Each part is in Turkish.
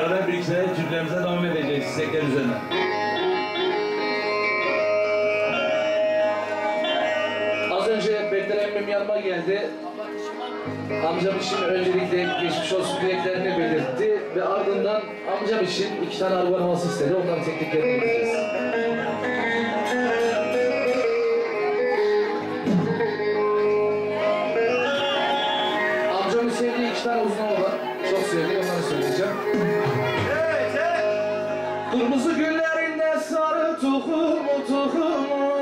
beraber bir iki sene türkülerimize devam edeceğiz istekler üzerine. Az önce Bekler emmim yanıma geldi. Amcam için öncelikle geçmiş olsun dileklerini belirtti ve ardından amcam için 2 tane araba arabası istedi. Ondan tekniklerini yapacağız. Amcamın sevdiği 2 tane uzun hava var. Çok sevdiği, onları söyleyeceğim. Kırmızı güllerinde sarı tohumu tohumu,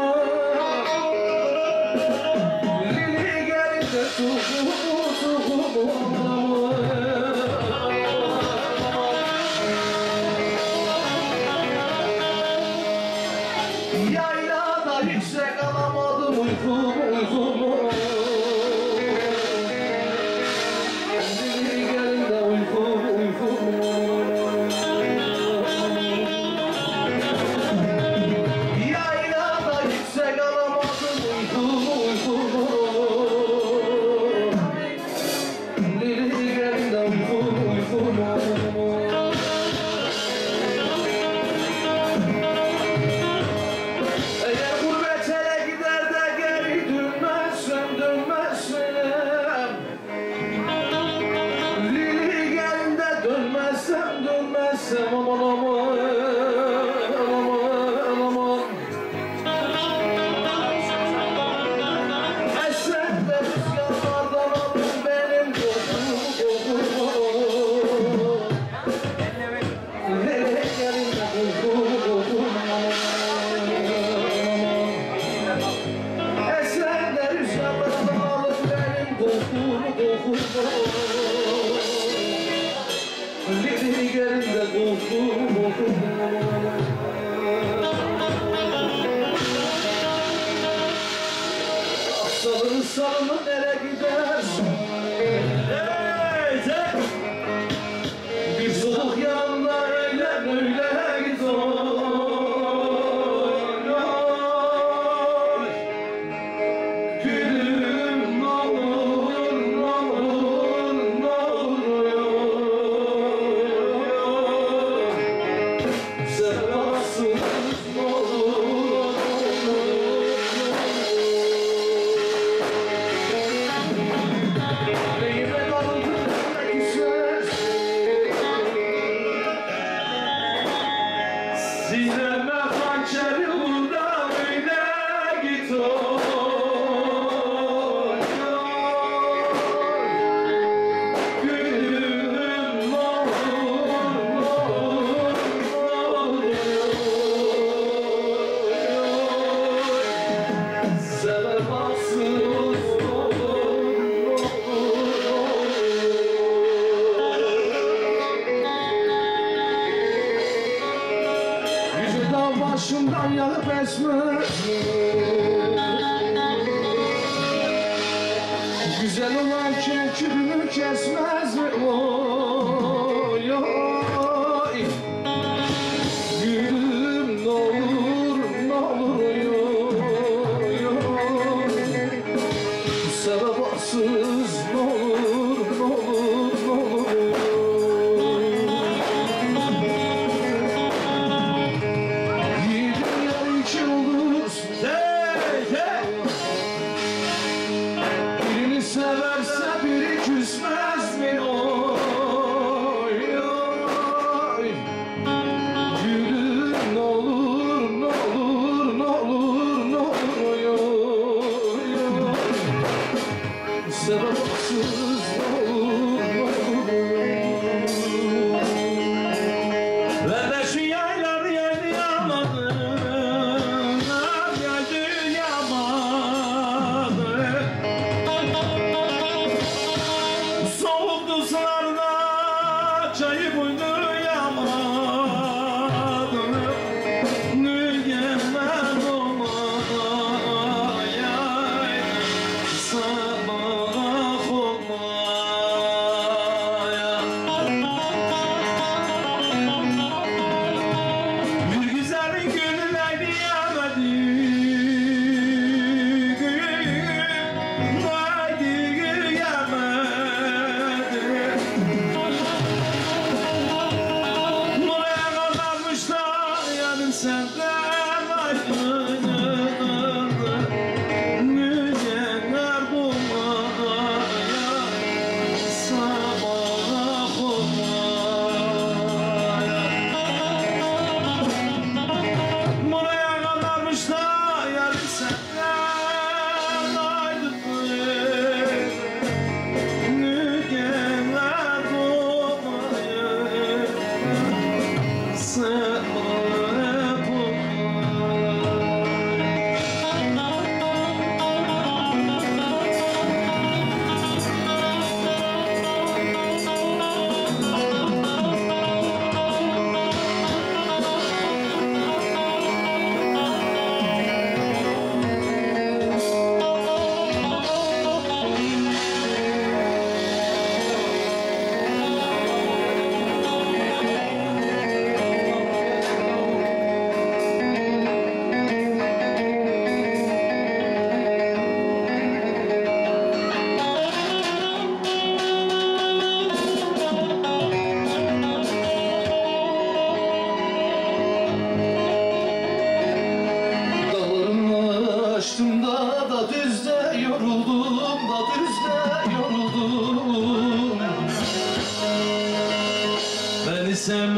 lili gelince tohumu tohumu, yaylada yüksek alamadım uykumu uykumu, lili gelince uykumu uykumu. Eğer gurbet ele gider de geri dönmezsem dönmezsem, Lili gelin de dönmezsem dönmezsem, aman aman aman aman. Esen de rüzgarlardan alın benim kokumu kokumu, Lili gelin de kokumu kokumu. Esen de rüzgarlardan alın benim kokumu kokumu, Lili gelin de kokumu kokumu. Salını salını nereye gidersin? Bir soğuk yanında öyle öyle git gülüm ne olur ne olur ne olur, sevasız ne olur. Sineme hançeri burada öyle git gülüm ne olur sevemezsin başımdan yanıp esmer, güzel olan kürkümü kesmez mi? Oy oy, gülüm ne olur ne olur, oy oy, sebepsiz ne olur ne olur ne olur. Birini severse biri küsmez mi?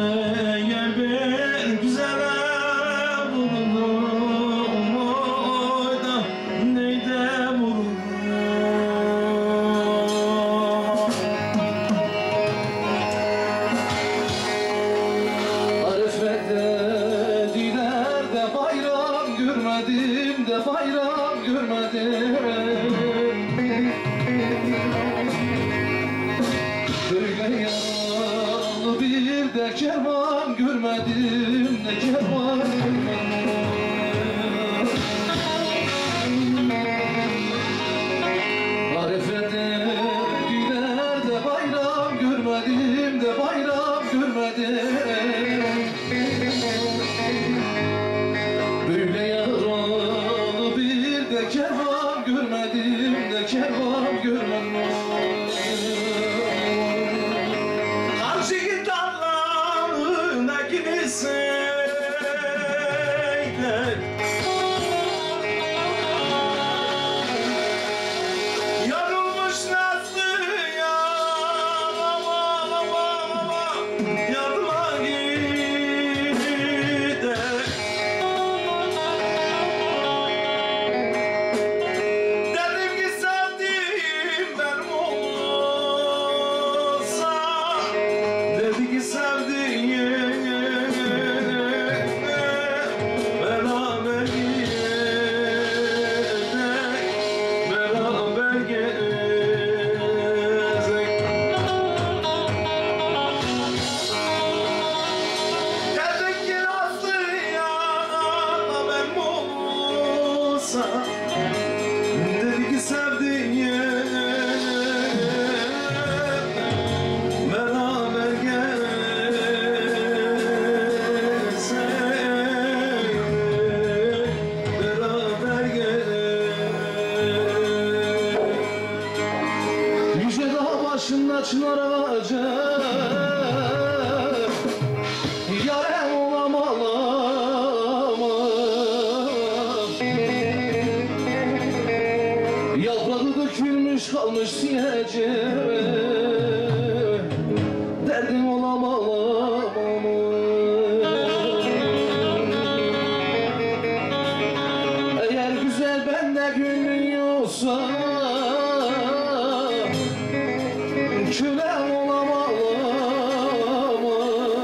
gel bir güzele vuruldum oyda neyde vuruldum. Arife'de dilerde bayram görmedim de bayram görmedim. Böyle yaralı bir de kervan görmedim, ne kervan görmedim. Arife'de dilerde bayram görmedim de bayram görmedim. Böyle yaralı bir de kervan görmedim, de kervan görmedim. Karşı dağlarına girseydik, yorulmuş nazlı yardıma gider. Dedim ki sevdiğim benim olsa, dedi ki sevdiğim beraber gidecek, beraber gezecek. Dedik ki nazlı yana benim olsa, dedi ki sevdiğim beraber gezsek, beraber gezsek. Yüce dağ başında çınar ağacı, yâre olamalı mı? Yaprağı dökülmüş kalmış sinece, derdim olamalı mı? Eğer güzel bende gönlün yoksa, kölem olamalı mı?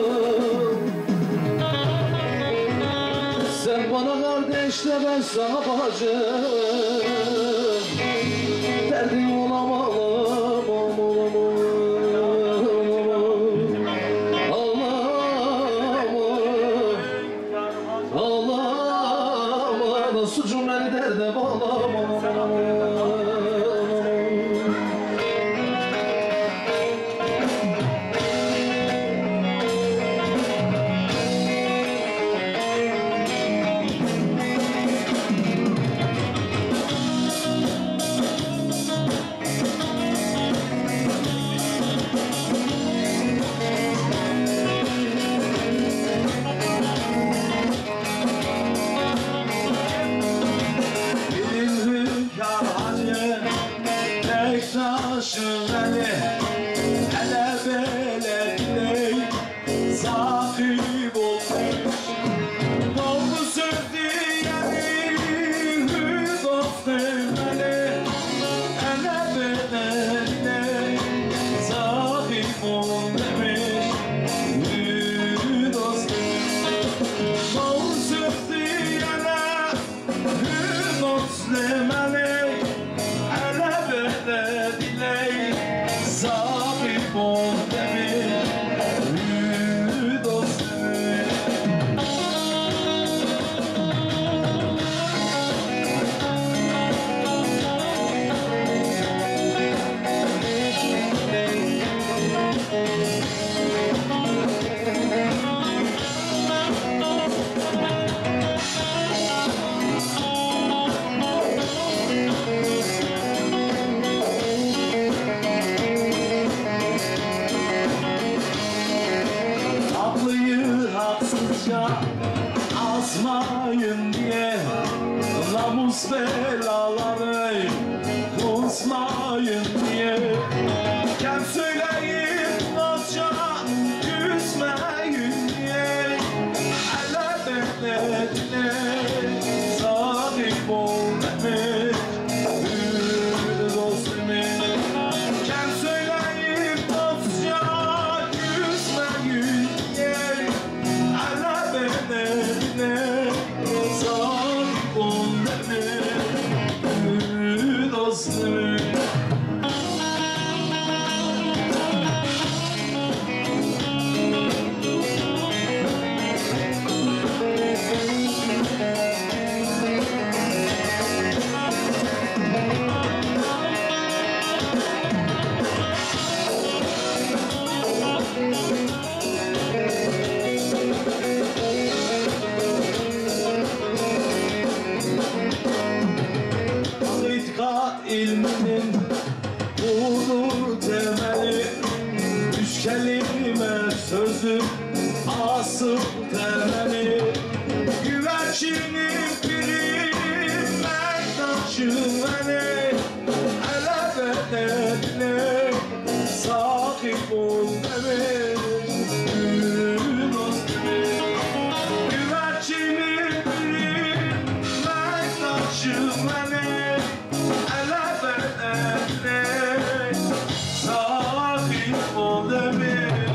Sen bana kardeş de ben sana bacı, derdim olamalı mı? Ağlama, suçum beni derde bağlama. asmayın diye namus belaları kusmayın diye. Gel söyleyin nazca küsmeyin nasıl terlenir güvercinim birim mektaşım beni hele bedenine sahip ol demiş gül dostum güvercinim birim mektaşım beni hele bedenine sahip ol demiş.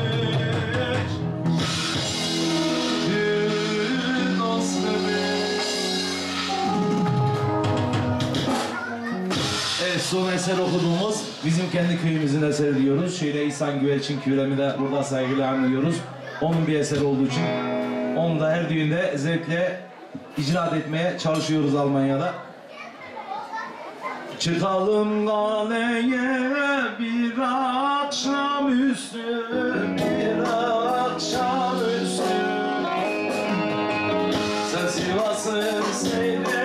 Evet, son eser okuduğumuz bizim kendi köyümüzün eseri diyoruz. Şöyle İhsan Güveç'in Kürem'i de burada saygıyla anlıyoruz. Onun bir eseri olduğu için onu da her düğünde zevkle icra etmeye çalışıyoruz Almanya'da. Çıkalım galeye bir akşamüstü, bir akşamüstü. Sen Sivas'ın seyri